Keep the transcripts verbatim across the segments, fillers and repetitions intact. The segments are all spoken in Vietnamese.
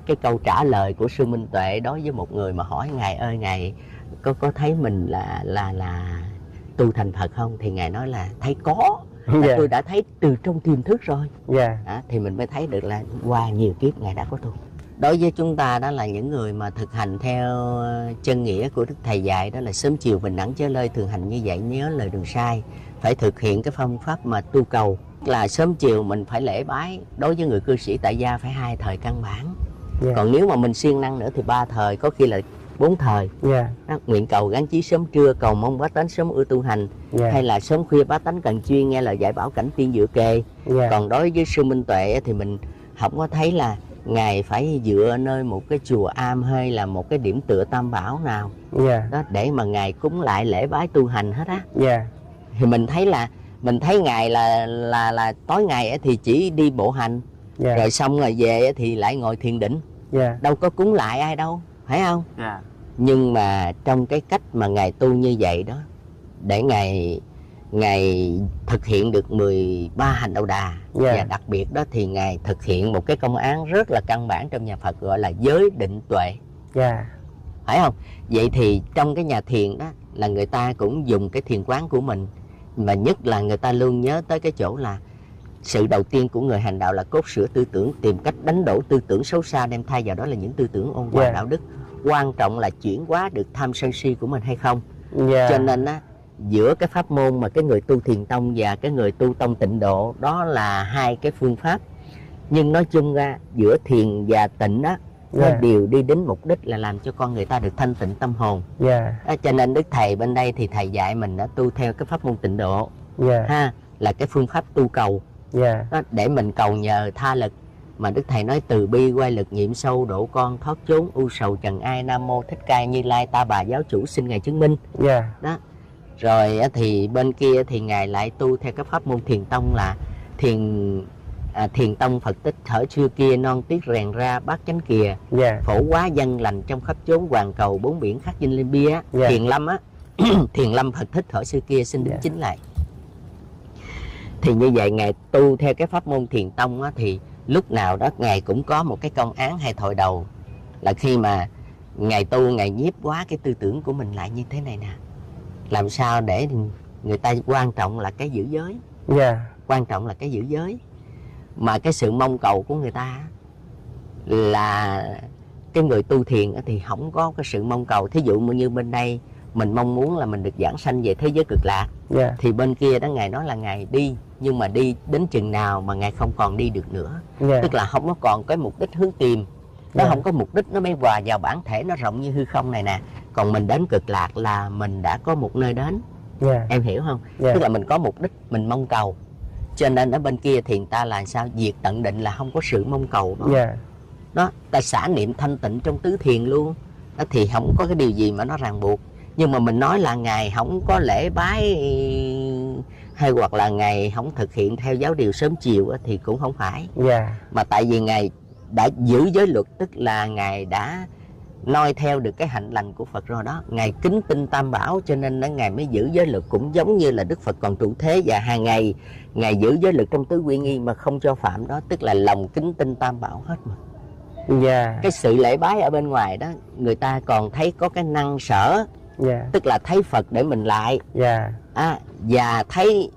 cái câu trả lời của sư Minh Tuệ đối với một người mà hỏi ngài ơi ngài có có thấy mình là là là tu thành Phật không, thì ngài nói là thấy có. Yeah. Tôi đã thấy từ trong tiềm thức rồi. Yeah. À, thì mình mới thấy được là qua nhiều kiếp ngài đã có tu. Đối với chúng ta đó là những người mà thực hành theo chân nghĩa của Đức Thầy dạy, đó là sớm chiều bình đẳng chớ lơi, thường hành như vậy nhớ lời đường sai, phải thực hiện cái phương pháp mà tu cầu là sớm chiều mình phải lễ bái. Đối với người cư sĩ tại gia phải hai thời căn bản. Yeah. Còn nếu mà mình siêng năng nữa thì ba thời, có khi là bốn thời. Yeah. Đó, nguyện cầu gắn chí sớm trưa, cầu mong bá tánh sớm ưa tu hành. Yeah. Hay là sớm khuya bá tánh cần chuyên nghe lời dạy bảo cảnh tiên dựa kề. Yeah. Còn đối với sư Minh Tuệ thì mình không có thấy là ngài phải dựa nơi một cái chùa am hay là một cái điểm tựa tam bảo nào. Yeah. Đó để mà ngài cúng lại lễ bái tu hành hết á. Yeah. Thì mình thấy là mình thấy ngài là là là tối ngày thì chỉ đi bộ hành. Yeah. Rồi xong rồi về thì lại ngồi thiền định. Yeah. Đâu có cúng lại ai đâu, phải không? Yeah. Nhưng mà trong cái cách mà ngài tu như vậy đó, để ngài ngài thực hiện được mười ba hành đầu đà. Yeah. Và đặc biệt đó thì ngài thực hiện một cái công án rất là căn bản trong nhà Phật gọi là giới định tuệ. Yeah. Phải không? Vậy thì trong cái nhà thiền đó là người ta cũng dùng cái thiền quán của mình, mà nhất là người ta luôn nhớ tới cái chỗ là sự đầu tiên của người hành đạo là cốt sửa tư tưởng, tìm cách đánh đổ tư tưởng xấu xa, đem thay vào đó là những tư tưởng ôn hòa. Yeah. Đạo đức. Quan trọng là chuyển hóa được tham sân si của mình hay không. Yeah. Cho nên á, giữa cái pháp môn mà cái người tu thiền tông và cái người tu tông tịnh độ đó là hai cái phương pháp, nhưng nói chung ra giữa thiền và tịnh á, nó yeah. đều đi đến mục đích là làm cho con người ta được thanh tịnh tâm hồn. Yeah. Đó, cho nên Đức Thầy bên đây thì Thầy dạy mình đã tu theo cái pháp môn tịnh độ. Yeah. Ha, là cái phương pháp tu cầu. Yeah. Đó, để mình cầu nhờ tha lực. Mà Đức Thầy nói từ bi quay lực nhiệm sâu, độ con thoát chốn u sầu trần ai, Nam Mô Thích Ca Như Lai ta bà giáo chủ xin ngài chứng minh. Yeah. Đó. Rồi thì bên kia thì ngài lại tu theo cái pháp môn thiền tông là thiền à, thiền tông Phật tích thở xưa kia, non tiết rèn ra bát chánh kìa. Yeah. Phổ quá dân lành trong khắp chốn, hoàn cầu bốn biển khắc dinh lên bia. Yeah. Thiền lâm á thiền lâm Phật thích thở xưa kia xin đính yeah. chính lại. Thì như vậy ngài tu theo cái pháp môn thiền tông á, thì lúc nào đó ngài cũng có một cái công án hay thổi đầu, là khi mà ngài tu ngài nhiếp hóa cái tư tưởng của mình lại như thế này nè, làm sao để người ta quan trọng là cái giữ giới. Yeah. Quan trọng là cái giữ giới, mà cái sự mong cầu của người ta là cái người tu thiền thì không có cái sự mong cầu. Thí dụ như bên đây mình mong muốn là mình được giảng sanh về thế giới cực lạc. Yeah. Thì bên kia đó ngài nói là ngài đi, nhưng mà đi đến chừng nào mà ngài không còn đi được nữa. Yeah. Tức là không có còn cái mục đích hướng tìm, nó yeah. không có mục đích, nó mới hòa vào bản thể nó rộng như hư không này nè. Còn mình đến cực lạc là mình đã có một nơi đến. Yeah. Em hiểu không? Yeah. Tức là mình có mục đích, mình mong cầu. Cho nên ở bên kia thì người ta là sao? Diệt tận định là không có sự mong cầu đó. Yeah. Đó, ta xả niệm thanh tịnh trong tứ thiền luôn. Đó, thì không có cái điều gì mà nó ràng buộc. Nhưng mà mình nói là ngài không có lễ bái hay hoặc là ngài không thực hiện theo giáo điều sớm chiều thì cũng không phải. Yeah. Mà tại vì ngài đã giữ giới luật, tức là ngài đã noi theo được cái hạnh lành của Phật rồi đó. Ngài kính tin tam bảo cho nên đó, ngài mới giữ giới luật, cũng giống như là Đức Phật còn trụ thế, và hàng ngày ngài giữ giới luật trong tứ quy nghi mà không cho phạm đó, tức là lòng kính tin tam bảo hết mà. Yeah. Cái sự lễ bái ở bên ngoài đó người ta còn thấy có cái năng sở. Yeah. Tức là thấy Phật để mình lại. Yeah. À, và thấy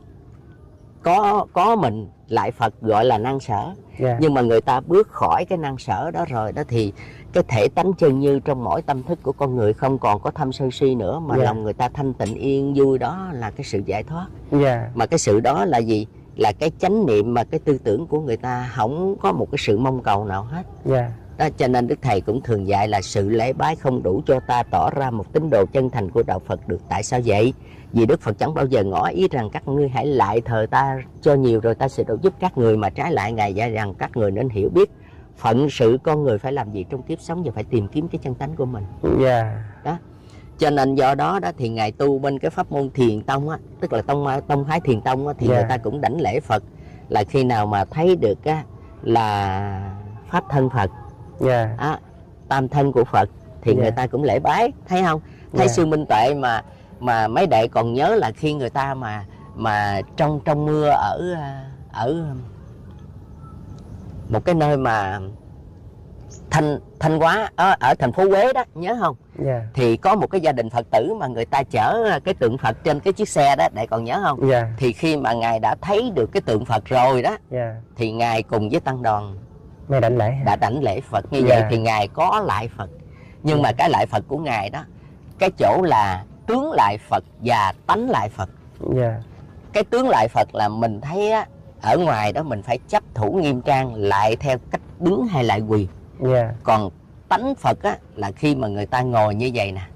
có có mình lại Phật gọi là năng sở. Yeah. Nhưng mà người ta bước khỏi cái năng sở đó rồi đó thì cái thể tánh chân như trong mỗi tâm thức của con người không còn có tham sân si nữa, mà yeah. lòng người ta thanh tịnh yên vui, đó là cái sự giải thoát. Yeah. Mà cái sự đó là gì? Là cái chánh niệm, mà cái tư tưởng của người ta không có một cái sự mong cầu nào hết. Yeah. Đó, cho nên Đức Thầy cũng thường dạy là sự lễ bái không đủ cho ta tỏ ra một tín đồ chân thành của đạo Phật được. Tại sao vậy? Vì Đức Phật chẳng bao giờ ngỏ ý rằng các ngươi hãy lại thờ ta cho nhiều rồi ta sẽ độ giúp các người, mà trái lại ngài dạy rằng các người nên hiểu biết phận sự con người phải làm gì trong kiếp sống và phải tìm kiếm cái chân tánh của mình. Yeah. Đó. Cho nên do đó đó thì ngài tu bên cái pháp môn thiền tông á, tức là tông tông phái thiền tông á, thì yeah. người ta cũng đảnh lễ Phật là khi nào mà thấy được á là pháp thân Phật. Yeah. À, tam thân của Phật thì yeah. người ta cũng lễ bái, thấy không? Thấy yeah. sư Minh Tuệ mà mà mấy đệ còn nhớ là khi người ta mà mà trong trong mưa ở ở một cái nơi mà Thanh Thanh Hóa ở, ở thành phố Huế đó, nhớ không? Yeah. Thì có một cái gia đình Phật tử mà người ta chở cái tượng Phật trên cái chiếc xe đó, Đại còn nhớ không? Yeah. Thì khi mà ngài đã thấy được cái tượng Phật rồi đó, Yeah. thì ngài cùng với tăng đoàn mới đảnh lễ đã đảnh lễ Phật. Như Yeah. vậy thì ngài có lại Phật. Nhưng Yeah. mà cái lại Phật của ngài đó, cái chỗ là tướng lại Phật và tánh lại Phật. Yeah. Cái tướng lại Phật là mình thấy á, ở ngoài đó mình phải chấp thủ nghiêm trang lại theo cách đứng hay lại quỳ. Yeah. Còn tánh Phật á, là khi mà người ta ngồi như vậy nè,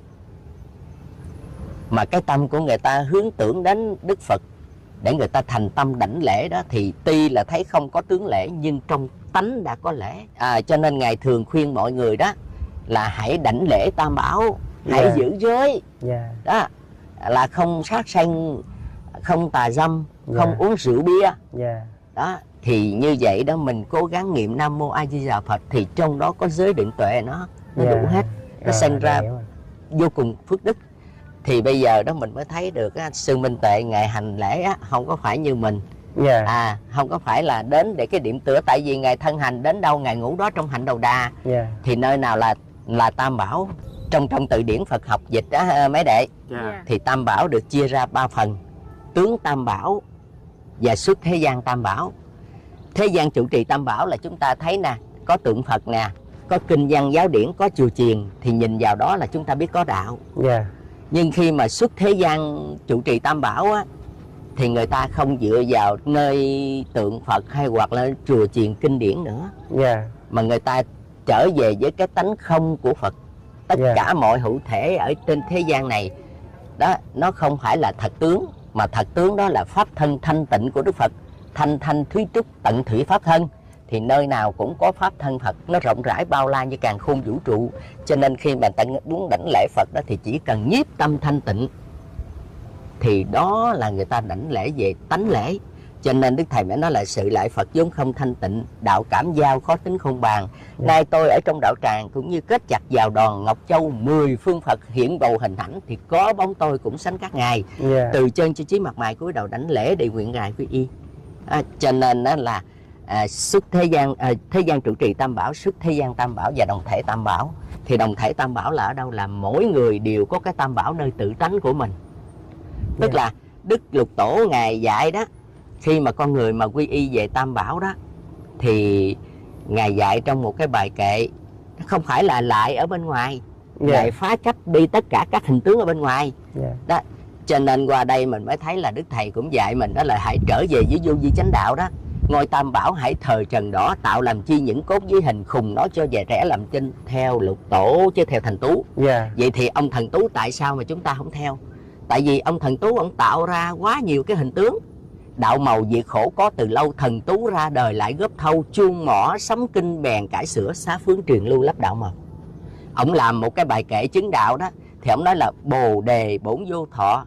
mà cái tâm của người ta hướng tưởng đến Đức Phật để người ta thành tâm đảnh lễ đó, thì tuy là thấy không có tướng lễ nhưng trong tánh đã có lễ. À, cho nên ngài thường khuyên mọi người đó là hãy đảnh lễ Tam Bảo, hãy Yeah. giữ giới. Yeah. Đó là không sát sanh, không tà dâm, không Yeah. uống rượu bia. Yeah. Đó thì như vậy đó, mình cố gắng niệm Nam Mô A Di Đà Phật thì trong đó có giới định tuệ, nó nó Yeah. đủ hết, nó Rồi, sinh ra hiểu rồi. vô cùng phước đức. Thì bây giờ đó mình mới thấy được á, sư Minh Tuệ ngài hành lễ á, không có phải như mình. Yeah. À, không có phải là đến để cái điểm tựa, tại vì ngài thân hành đến đâu ngài ngủ đó trong hạnh đầu đà. Yeah. Thì nơi nào là là Tam Bảo. Trong trong từ điển Phật học dịch đó mấy đệ, Yeah. thì Tam Bảo được chia ra ba phần: tướng Tam Bảo và xuất thế gian Tam Bảo. Thế gian trụ trì Tam Bảo là chúng ta thấy nè, có tượng Phật nè, có kinh văn giáo điển, có chùa chiền, thì nhìn vào đó là chúng ta biết có đạo. Yeah. Nhưng khi mà xuất thế gian trụ trì Tam Bảo á, thì người ta không dựa vào nơi tượng Phật hay hoặc là chùa chiền kinh điển nữa, Yeah. mà người ta trở về với cái tánh không của Phật. Tất Yeah. cả mọi hữu thể ở trên thế gian này đó, nó không phải là thật tướng, mà thật tướng đó là pháp thân thanh tịnh của Đức Phật. Thanh thanh thúy trúc tận thủy pháp thân, thì nơi nào cũng có pháp thân Phật, nó rộng rãi bao la như càn khôn vũ trụ. Cho nên khi mà ta muốn đảnh lễ Phật đó thì chỉ cần nhiếp tâm thanh tịnh, thì đó là người ta đảnh lễ về tánh lễ. Cho nên Đức Thầy mới nói là sự lại Phật vốn không thanh tịnh, đạo cảm giao khó tính không bàn. Yeah. Nay tôi ở trong đạo tràng cũng như kết chặt vào đòn Ngọc Châu, mười phương Phật hiện bầu hình ảnh, thì có bóng tôi cũng sánh các ngài. Yeah. Từ chân cho chí mặt mày cúi đầu đảnh lễ để nguyện ngài quy y. À, cho nên đó là à, xuất thế gian à, thế gian trụ trì Tam Bảo, xuất thế gian Tam Bảo và đồng thể Tam Bảo. Thì đồng thể Tam Bảo là ở đâu? Là mỗi người đều có cái Tam Bảo nơi tự tánh của mình. Tức Yeah. là Đức Lục Tổ ngài dạy đó, khi mà con người mà quy y về Tam Bảo đó, thì ngài dạy trong một cái bài kệ, không phải là lại ở bên ngoài. Yeah. Ngài phá chấp đi tất cả các hình tướng ở bên ngoài. Yeah. Đó, cho nên qua đây mình mới thấy là Đức Thầy cũng dạy mình đó là hãy trở về với vô vi chánh đạo đó. Ngôi Tam Bảo hãy thờ trần đỏ, tạo làm chi những cốt với hình khùng, nói cho về trẻ làm chinh, theo Lục Tổ chứ theo Thành Tú. Yeah. Vậy thì ông Thần Tú tại sao mà chúng ta không theo? Tại vì ông Thần Tú ông tạo ra quá nhiều cái hình tướng. Đạo màu diệt khổ có từ lâu, Thần Tú ra đời lại góp thâu, chuông mỏ sấm kinh bèn cải sửa, xá phương truyền lưu lắp đạo màu. Ông làm một cái bài kệ chứng đạo đó, thì ông nói là bồ đề bổn vô thọ,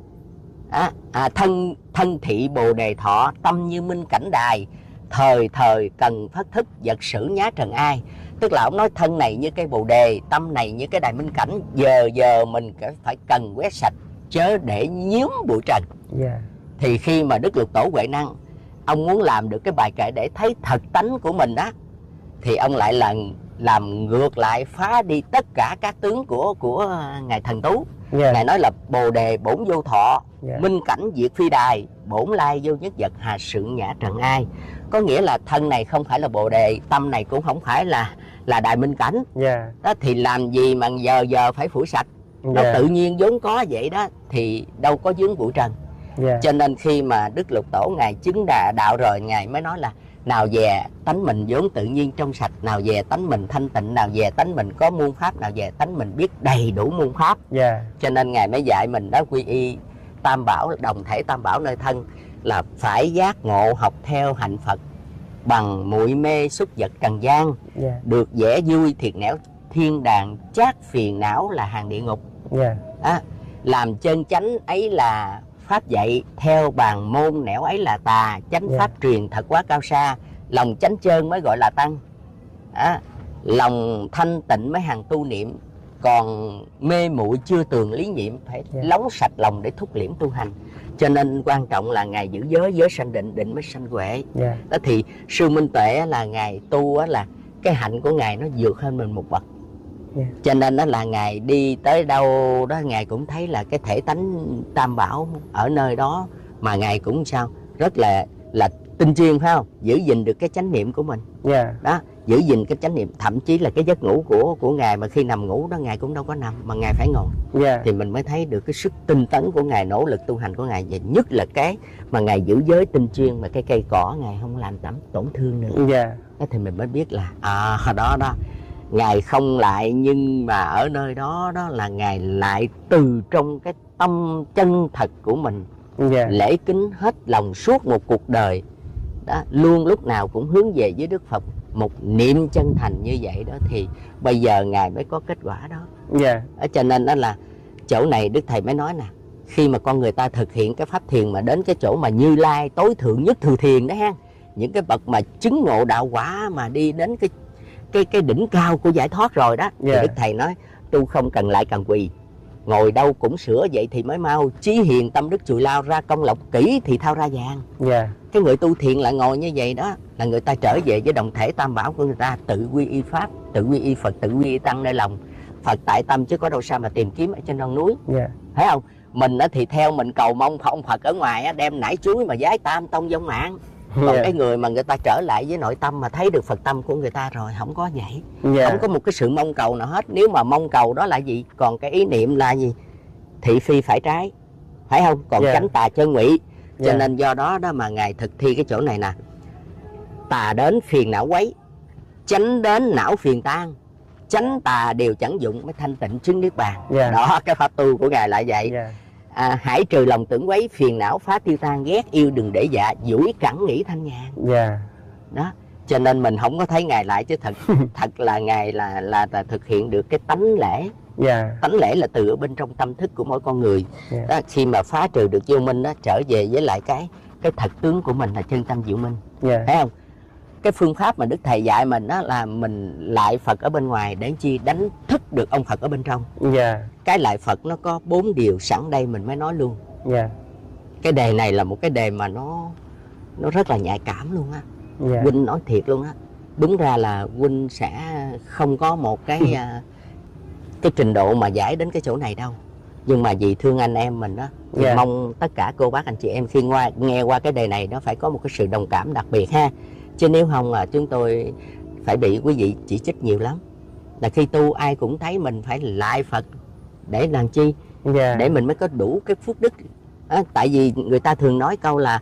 à, à, thân thân thị bồ đề thọ, tâm như minh cảnh đài, thời thời cần phát thức, vật sử nhá trần ai. Tức là ông nói thân này như cây bồ đề, tâm này như cái đài minh cảnh, giờ giờ mình phải cần quét sạch chớ để nhiễm bụi trần. Yeah. Thì khi mà Đức Lục Tổ Huệ Năng ông muốn làm được cái bài kệ để thấy thật tánh của mình đó, thì ông lại là làm ngược lại, phá đi tất cả các tướng của của ngài Thần Tú. Yeah. Ngài nói là bồ đề bổn vô thọ, Yeah. minh cảnh diệt phi đài, bổn lai vô nhất vật, hà sự nhã trần ai. Có nghĩa là thân này không phải là bồ đề, tâm này cũng không phải là là đại minh cảnh. Yeah. Đó thì làm gì mà giờ giờ phải phủ sạch. Nó Yeah. tự nhiên vốn có vậy đó, thì đâu có vướng bụi trần. Yeah. Cho nên khi mà Đức Lục Tổ ngài chứng đà đạo rồi, ngài mới nói là nào về tánh mình vốn tự nhiên trong sạch, nào về tánh mình thanh tịnh, nào về tánh mình có muôn pháp, nào về tánh mình biết đầy đủ muôn pháp. Yeah. Cho nên ngài mới dạy mình đó, quy y Tam Bảo, đồng thể Tam Bảo nơi thân, là phải giác ngộ học theo hạnh Phật, bằng muội mê xúc vật trần gian, Yeah. được vẻ vui thiệt nẻo thiên đàng, chát phiền não là hàng địa ngục. Yeah. À, làm chân chánh ấy là pháp dạy, theo bàn môn nẻo ấy là tà, chánh Yeah. pháp truyền thật quá cao xa, lòng chánh trơn mới gọi là tăng. À, lòng thanh tịnh mới hàng tu niệm, còn mê muội chưa tường lý nhiệm, phải Yeah. lóng sạch lòng để thúc liễm tu hành. Cho nên quan trọng là ngài giữ giới, giới sanh định, định mới sanh huệ. Yeah. Đó thì sư Minh Tuệ là ngài tu là cái hạnh của ngài nó vượt hơn mình một bậc. Yeah. Cho nên đó là ngài đi tới đâu đó ngài cũng thấy là cái thể tánh Tam Bảo ở nơi đó, mà ngài cũng sao rất là là tinh chuyên, phải không, giữ gìn được cái chánh niệm của mình. Yeah. Đó, giữ gìn cái chánh niệm, thậm chí là cái giấc ngủ của của ngài mà khi nằm ngủ đó ngài cũng đâu có nằm mà ngài phải ngồi. Yeah. Thì mình mới thấy được cái sức tinh tấn của ngài, nỗ lực tu hành của ngài, và nhất là cái mà ngài giữ giới tinh chuyên mà cái cây cỏ ngài không làm tẩm tổn thương nữa. Yeah. Thế thì mình mới biết là à đó đó ngài không lại, nhưng mà ở nơi đó đó là ngài lại từ trong cái tâm chân thật của mình. Yeah. Lễ kính hết lòng suốt một cuộc đời đó, luôn lúc nào cũng hướng về với Đức Phật, một niệm chân thành như vậy đó, thì bây giờ ngài mới có kết quả đó. Yeah. Ở cho nên đó là chỗ này Đức Thầy mới nói nè, khi mà con người ta thực hiện cái pháp thiền mà đến cái chỗ mà Như Lai tối thượng nhất thừa thiền đó ha, những cái bậc mà chứng ngộ đạo quả mà đi đến cái cái cái đỉnh cao của giải thoát rồi đó. Yeah. Thì Đức Thầy nói tu không cần lại cần quỳ, ngồi đâu cũng sửa vậy thì mới mau, chí hiền tâm đức chùi lao, ra công lộc kỹ thì thao ra vàng. Yeah. Cái người tu thiền lại ngồi như vậy đó là người ta trở về với đồng thể Tam Bảo của người ta, tự quy y Pháp, tự quy y Phật, tự quy y Tăng nơi lòng. Phật tại tâm chứ có đâu sao mà tìm kiếm ở trên non núi. Yeah. Thấy không? Mình thì theo mình cầu mong ông Phật ở ngoài đem nải chuối mà giái tam tông vong mạng. Còn yeah. cái người mà người ta trở lại với nội tâm mà thấy được Phật tâm của người ta rồi, không có vậy. Yeah. Không có một cái sự mong cầu nào hết. Nếu mà mong cầu đó là gì? Còn cái ý niệm là gì? Thị phi phải trái, phải không? Còn yeah. tránh tà chân ngụy. Cho yeah. nên do đó đó mà ngài thực thi cái chỗ này nè, tà đến phiền não quấy, tránh đến não phiền tan, tránh tà đều chẳng dụng, mới thanh tịnh chứng niết bàn. Yeah. Đó, cái pháp tu của ngài lại vậy. Yeah. À, hãy trừ lòng tưởng quấy, phiền não phá tiêu tan, ghét yêu đừng để dạ, duỗi cẳng nghĩ thanh nhàn. Yeah. Đó, cho nên mình không có thấy ngài lại, chứ thật thật là ngài là, là là thực hiện được cái tánh lễ. Yeah. Tánh lễ là từ ở bên trong tâm thức của mỗi con người. Yeah. Đó, khi mà phá trừ được vô minh đó, trở về với lại cái cái thật tướng của mình là chân tâm diệu minh. Yeah. Thấy không? Cái phương pháp mà Đức Thầy dạy mình đó là mình lại Phật ở bên ngoài để chi đánh thức được ông Phật ở bên trong. Yeah. Cái lại Phật nó có bốn điều sẵn đây mình mới nói luôn. Yeah. Cái đề này là một cái đề mà nó nó rất là nhạy cảm luôn á. Yeah. Huynh nói thiệt luôn á. Đúng ra là Huynh sẽ không có một cái cái trình độ mà giải đến cái chỗ này đâu. Nhưng mà vì thương anh em mình đó thì yeah. mong tất cả cô bác anh chị em khi qua, nghe qua cái đề này nó phải có một cái sự đồng cảm đặc biệt ha. Chứ nếu không là chúng tôi phải bị quý vị chỉ trích nhiều lắm. Là khi tu ai cũng thấy mình phải lại Phật để làm chi? Yeah. Để mình mới có đủ cái phước đức. À, tại vì người ta thường nói câu là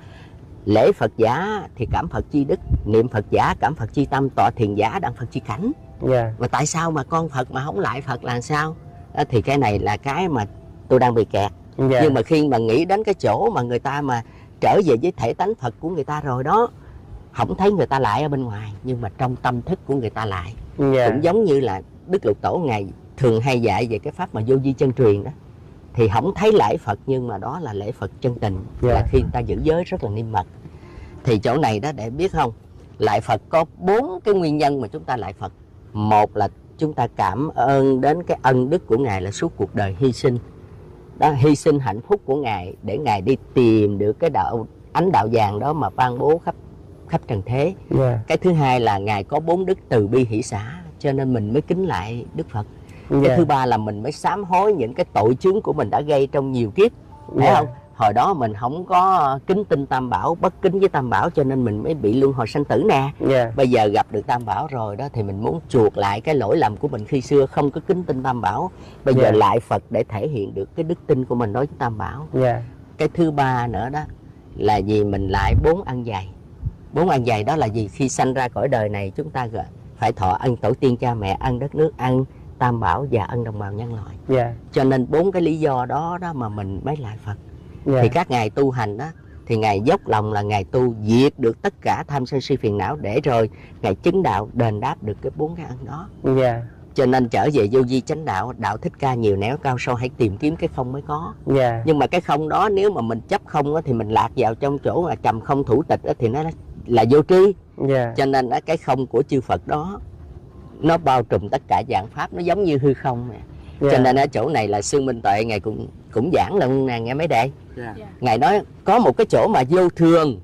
lễ Phật giả thì cảm Phật chi đức, niệm Phật giả cảm Phật chi tâm, tọa thiền giả đặng Phật chi cảnh. Yeah. Mà tại sao mà con Phật mà không lại Phật là sao? À, thì cái này là cái mà tôi đang bị kẹt. Yeah. Nhưng mà khi mà nghĩ đến cái chỗ mà người ta mà trở về với thể tánh Phật của người ta rồi đó, không thấy người ta lại ở bên ngoài, nhưng mà trong tâm thức của người ta lại. Yeah. Cũng giống như là Đức Lục Tổ ngài thường hay dạy về cái pháp mà vô vi chân truyền đó, thì không thấy lại Phật nhưng mà đó là lễ Phật chân tình. Yeah. Là khi người ta giữ giới rất là niêm mật. Thì chỗ này đó để biết không, lại Phật có bốn cái nguyên nhân mà chúng ta lại Phật. Một là chúng ta cảm ơn đến cái ân đức của ngài là suốt cuộc đời hy sinh đó, hy sinh hạnh phúc của ngài để ngài đi tìm được cái đạo ánh đạo vàng đó mà ban bố khắp khắp trần thế. Yeah. Cái thứ hai là ngài có bốn đức từ bi hỷ xả, cho nên mình mới kính lại Đức Phật. Yeah. Cái thứ ba là mình mới sám hối những cái tội chướng của mình đã gây trong nhiều kiếp. Thấy yeah. không? Hồi đó mình không có kính tin Tam Bảo, bất kính với Tam Bảo, cho nên mình mới bị luân hồi sanh tử nè. Yeah. Bây giờ gặp được Tam Bảo rồi đó thì mình muốn chuộc lại cái lỗi lầm của mình khi xưa không có kính tin Tam Bảo. Bây yeah. giờ lại Phật để thể hiện được cái đức tin của mình đối với Tam Bảo. Yeah. Cái thứ ba nữa đó là vì mình lại bốn ân dày. Bốn ân dày đó là gì? Khi sanh ra cõi đời này chúng ta phải thọ ân tổ tiên cha mẹ, ân đất nước, ân Tam Bảo và ân đồng bào nhân loại. Yeah. Cho nên bốn cái lý do đó đó mà mình mới lại Phật. Yeah. Thì các ngài tu hành đó thì ngài dốc lòng là ngài tu diệt được tất cả tham sân si phiền não, để rồi ngài chứng đạo đền đáp được cái bốn cái ân đó. Yeah. Cho nên trở về vô vi chánh đạo, đạo Thích Ca nhiều nẻo cao sâu, hãy tìm kiếm cái không mới có. Yeah. Nhưng mà cái không đó nếu mà mình chấp không đó, thì mình lạc vào trong chỗ là trầm không thủ tịch đó, thì nó là vô tri. Yeah. Cho nên cái không của chư Phật đó nó bao trùm tất cả dạng pháp, nó giống như hư không nè. Yeah. Cho nên ở chỗ này là Sư Minh Tuệ ngài cũng cũng giảng luôn nè, nghe mấy đệ. Yeah. Ngài nói có một cái chỗ mà vô thường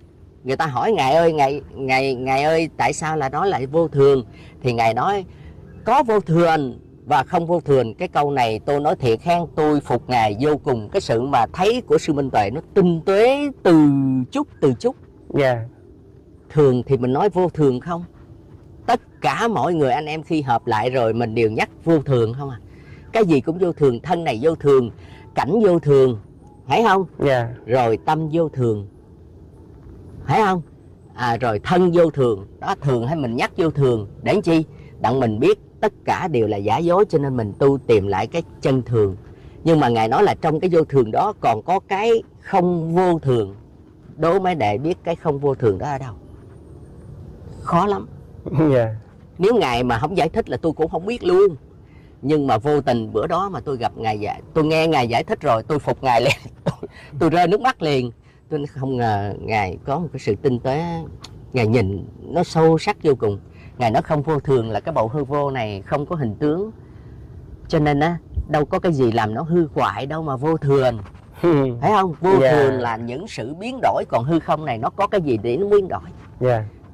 người ta hỏi ngài ơi, ngài ngài ngài ơi tại sao là nói lại vô thường, thì ngài nói có vô thường và không vô thường. Cái câu này tôi nói thiệt khen, tôi phục ngài vô cùng. Cái sự mà thấy của sư Minh Tuệ nó tinh tế từ chút từ chút. Yeah. Thường thì mình nói vô thường không? Tất cả mọi người anh em khi hợp lại rồi mình đều nhắc vô thường không à. Cái gì cũng vô thường, thân này vô thường, cảnh vô thường, phải không? Yeah. Rồi tâm vô thường, phải không? À, rồi thân vô thường, đó thường hay mình nhắc vô thường để làm chi? Đặng mình biết tất cả đều là giả dối, cho nên mình tu tìm lại cái chân thường. Nhưng mà ngài nói là trong cái vô thường đó còn có cái không vô thường. Đố mấy đệ biết cái không vô thường đó ở đâu? Khó lắm. Yeah. Nếu ngài mà không giải thích là tôi cũng không biết luôn. Nhưng mà vô tình bữa đó mà tôi gặp ngài giải, tôi nghe ngài giải thích rồi tôi phục ngài liền. tôi, tôi rơi nước mắt liền. Tôi không ngờ ngài có một cái sự tinh tế, ngài nhìn nó sâu sắc vô cùng. Ngài nói không vô thường là cái bầu hư vô này không có hình tướng, cho nên á đâu có cái gì làm nó hư hoại đâu mà vô thường. Thấy không? Vô Yeah. thường là những sự biến đổi, còn hư không này nó có cái gì để nó biến đổi. Yeah.